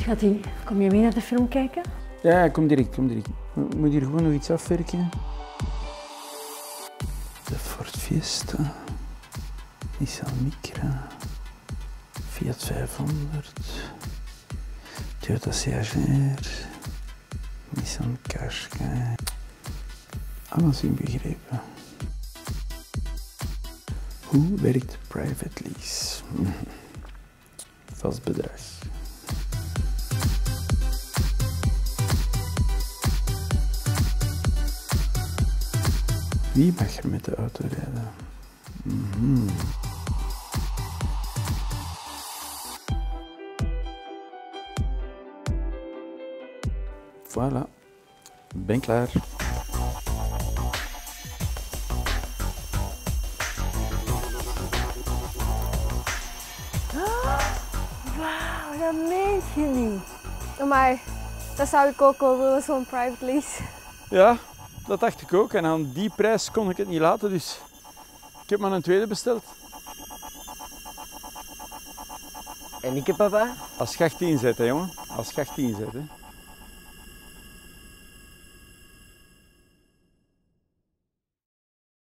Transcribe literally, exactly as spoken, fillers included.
Schattie, kom je mee naar de film kijken? Ja, kom direct, kom direct. Ik moet hier gewoon nog iets afwerken. De Ford Fiesta, Nissan Micra, Fiat vijfhonderd, Toyota C H R, Nissan Qashqai. Alles inbegrepen. Hoe werkt private lease? Vast bedrag. Wie mag er met de auto rijden? Mm-hmm. Voilà, ben klaar. Wauw, dat meent je niet. Maar dat zou ik ook wel willen, zo'n private lease. Ja, dat dacht ik ook. En aan die prijs kon ik het niet laten, dus ik heb maar een tweede besteld. En ik heb papa? Als je achttien zet, hè, jongen. Als je achttien zet, hè.